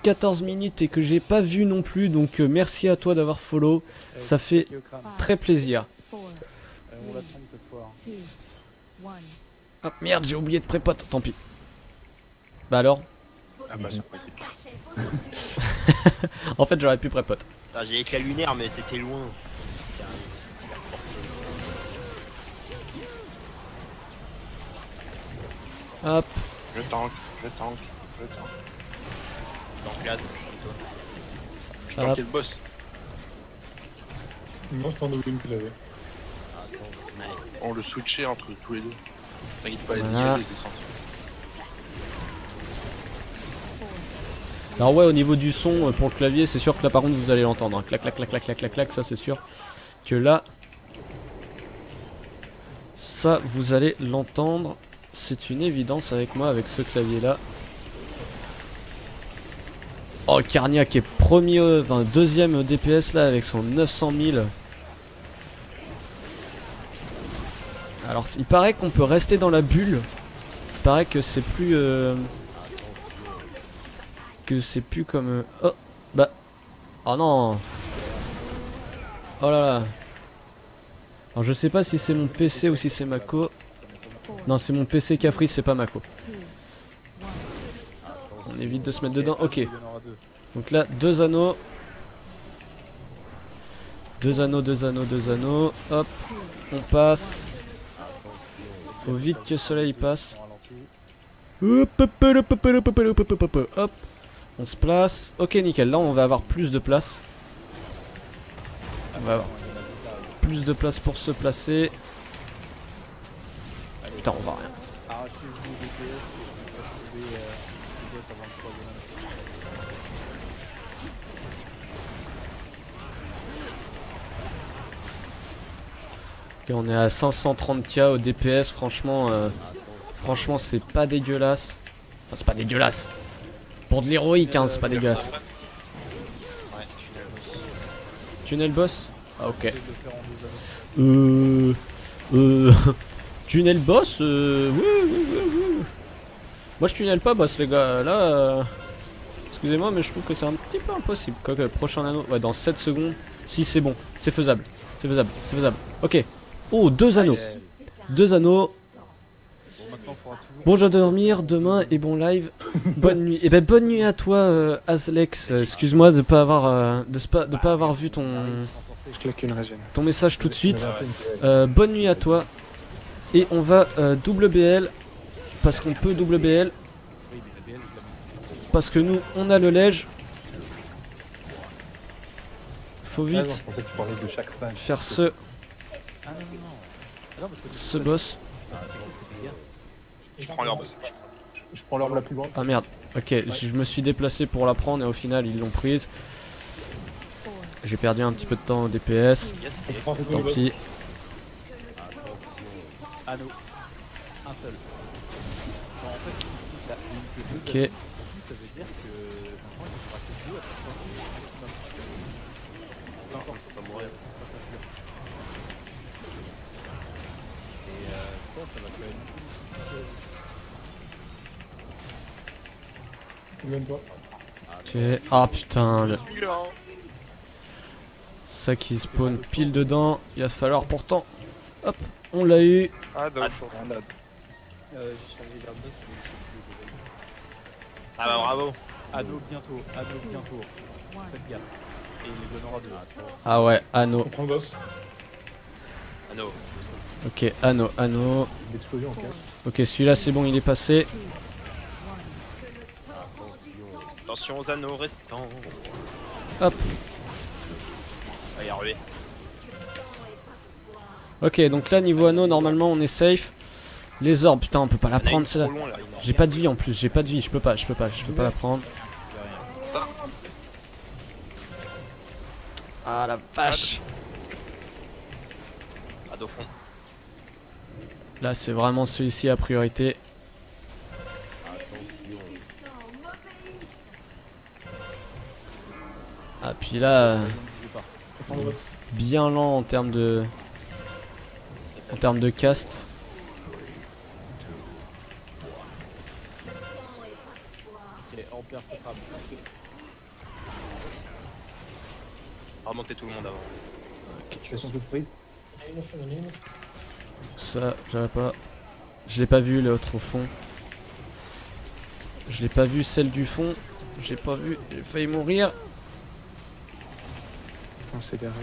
14 minutes et que j'ai pas vu non plus, donc merci à toi d'avoir follow, ça fait très plaisir. On la trompe cette fois. Ah merde, j'ai oublié de prépote, tant pis. Bah alors? Ah bah ça peut être. En fait j'aurais pu prépote. J'ai éclat lunaire mais c'était loin. Hop. Je tank, je tank, je tank. Donc là, Je tankais le boss. Moi je t'en ai une que j'avais. On le switchait entre tous les deux. T'inquiète pas, Voilà. les essences. Alors ouais, au niveau du son pour le clavier, c'est sûr que là par contre vous allez l'entendre, hein. Clac clac clac clac clac clac clac, ça c'est sûr que là ça vous allez l'entendre, c'est une évidence avec moi avec ce clavier là. Oh, Carnia qui est premier, enfin deuxième DPS là avec son 900 000. Alors il paraît qu'on peut rester dans la bulle, il paraît que c'est plus comme oh bah oh non, oh là là. Alors je sais pas si c'est mon PC ou si c'est Mako. Non, c'est mon PC qui a freeze, c'est pas Mako. On évite de se mettre dedans. Ok, donc là 2 anneaux, 2 anneaux, 2 anneaux, 2 anneaux. Hop, on passe. Faut vite que le soleil passe. Hop, hop, hop, hop, hop, hop, hop, hop, hop, hop. On se place. Ok, nickel. Là, on va avoir plus de place. On va avoir plus de place pour se placer. Putain, on va rien. Ok, on est à 530k au DPS. Franchement, franchement, c'est pas dégueulasse. Enfin, c'est pas dégueulasse. Pour de l'héroïque, hein, c'est pas dégueulasse. Tunnel boss? Ah, ok. Tunnel boss? Oui, oui, oui, oui. Moi, je tunnel pas boss, les gars. Là, excusez-moi, mais je trouve que c'est un petit peu impossible. Quoique, prochain anneau. Ouais, dans 7 secondes. Si, c'est bon. C'est faisable. C'est faisable. C'est faisable. Ok. Oh, 2 anneaux. 2 anneaux. Bon, je dois dormir demain et bon live. Bonne nuit. Et ben bonne nuit à toi, Azlex. Excuse-moi de pas avoir de pas avoir vu Je claque une régène. ton message tout de suite. Bonne nuit à toi. Et on va WBL parce qu'on peut WBL parce que nous on a le ledge. Faut vite faire ce boss. Je prends leur boss. Je prends l'arme la plus grande. Ah merde, ok, je me suis déplacé pour la prendre et au final ils l'ont prise. J'ai perdu un petit peu de temps au DPS, tant pis. Anneau. Un seul. En fait, il a une que deux Ok. anneaux. Ça veut dire que maintenant il sera que 2 à chaque fois maximum. Non, ça va mourir. Et ça va quand même. Combien-toi? Ok, ah putain, ça qui spawn pile dedans, il va falloir pourtant. Hop, on l'a eu. Ah, d'accord. J'ai changé vers 2. Ah bah bravo. Anneau bientôt, faites gaffe. Et il en aura 2. Ah ouais, anneau. On prend le boss. Anneau. Ok, anneau, anneau. L'explosion en cas. Ok, celui-là c'est bon, il est passé. Attention aux anneaux restants. Hop. On va y arriver. Ok, donc là niveau anneau, normalement on est safe. Les orbes, putain, on peut pas la prendre celle-là. J'ai pas de vie en plus, j'ai pas de vie, je peux pas la prendre. Ah la vache. À fond. Là c'est vraiment celui-ci à priorité. Ah puis là bien lent en termes de cast. Ok, on perd cette rame. Remonter tout le monde avant. Elles sont toutes prises. Ça, j'avais pas. Je l'ai pas vu l'autre au fond. Je l'ai pas vu celle du fond. J'ai pas vu. J'ai failli mourir. Non, c'est derrière.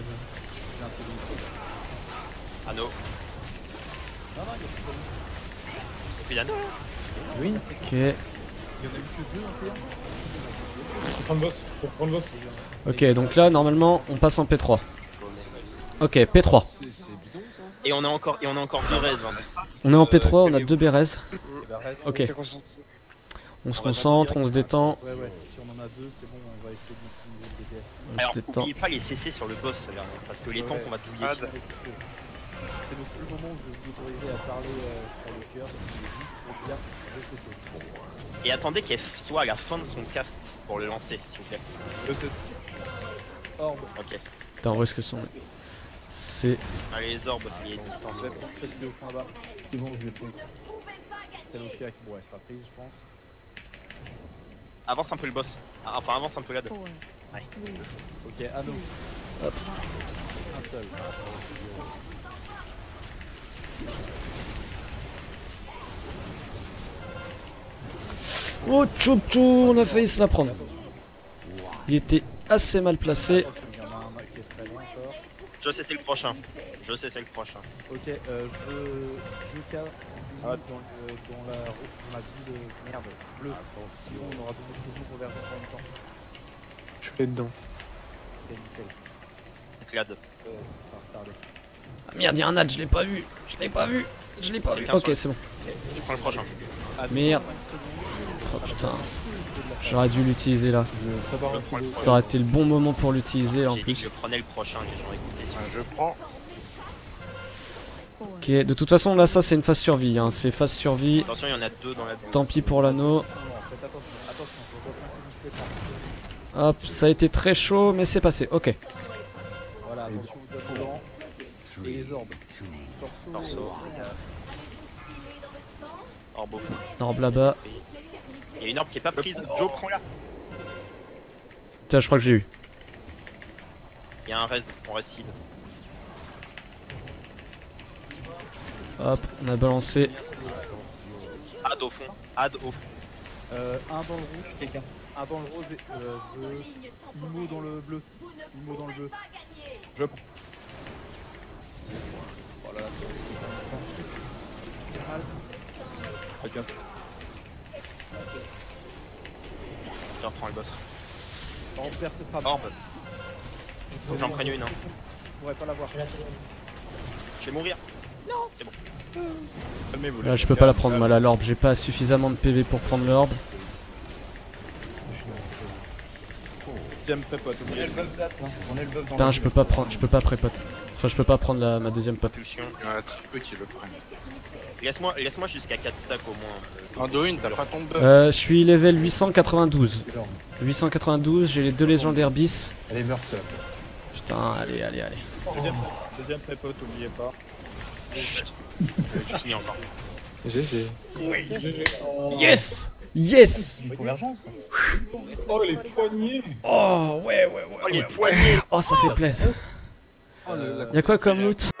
Anneau. Non, non, il y a plus de Et puis Anneau. Oui. Ok. Il y en a eu que 2 en T1. Pour prendre boss, pour prendre boss. Ok, donc là, normalement, on passe en P3. Ok, P3. Et on a encore 2 raises. Hein. On est en P3, on a 2 Bérez. Et bah reste. Ok. On se concentre, on se détend. Ouais, ouais, si on en a 2, c'est bon, on va essayer de maximiser le DPS. On Alors se détend. n'oubliez pas les CC sur le boss, Vernon, parce que les tanks on va douiller sur. C'est le seul moment où je vais vous autoriser à parler sur le cœur, c'est juste pour dire je sais. Et attendez qu'elle soit à la fin de son cast pour le lancer, s'il vous plaît. Je sais. Orbe. Ok. Putain, en vrai, ce que sont. C'est. Allez les orbes, il est distance. Faites-le au fond là-bas. C'est bon, je l'ai pris. C'est l'OPA qui bon, elle sera prise, je pense. Avance un peu le boss. Ah, enfin avance un peu là. Ok, anneau. Hop. Un seul. Oh, tchou tchou, on a failli se la prendre. Il était assez mal placé. Attention, il y en a un qui est très loin encore. Je sais c'est le prochain. Je sais c'est le prochain. Ok, je cadre dans la ville merde bleue. Sinon on aura besoin de toujours converger en même temps. Je vais dedans. Ok, nickel. Clad. Ce sera retardé. Ah, merde, il y a un ad, je l'ai pas vu. Je l'ai pas vu. Je l'ai pas vu. Ok, c'est bon. Je prends le prochain. Merde. Oh putain. J'aurais dû l'utiliser là. Je prépare un Je prends le Ça aurait été le bon moment pour l'utiliser en J'ai dit que plus. je prenais le prochain, les gens écoutez. Je prends. Ok, de toute façon là ça c'est une phase survie, hein. C'est phase survie. Attention, il y en a 2 dans la bulle. Tant pis pour l'anneau. Faites attention, faut pas prendre une Hop, ça a été très chaud mais c'est passé. Ok. Voilà, attention aux devants et les orbes. Torso. Orbe au fond. Orbe là-bas. Il y a une orbe qui est pas prise. Joe, prends-la. Tiens, je crois que j'ai eu. Il y a un res, on reste seed. Hop, on a balancé. Ad au fond. Ad au fond. Un dans le rouge, quelqu'un. Un dans le rose et je veux Imo dans le bleu. Imo dans le bleu. Je prends. Voilà, c'est mal. Quelqu'un. Je reprends le boss. Orbe perce frappe. Orbe. Faut que j'en prenne une. Hein. Je pourrais pas l'avoir. Je vais mourir. Non, c'est bon. Calmez-vous. Là je peux pas la prendre moi là l'orbe. J'ai pas suffisamment de PV pour prendre l'orbe. Deuxième prépote. On est le buff là, on est le buff dans Putain, le je peux pas prendre, je peux pas prépote. Enfin, je peux pas prendre ma deuxième pote. Pulsion. Il y en a très peu qui le prennent. Laisse-moi jusqu'à 4 stacks au moins. Andoine, t'as pas ton buff. Je suis level 892. 892, j'ai les 2 légendaires bis. Elle est Mercer. Putain, allez. Deuxième prépote, oubliez pas. Chut. Je finis encore. GG. Yes! Yes! Une convergence. Oh, les poignets. Oh, ouais. Oh les poignets. Oh, ça fait plaisir. Y'a quoi comme loot?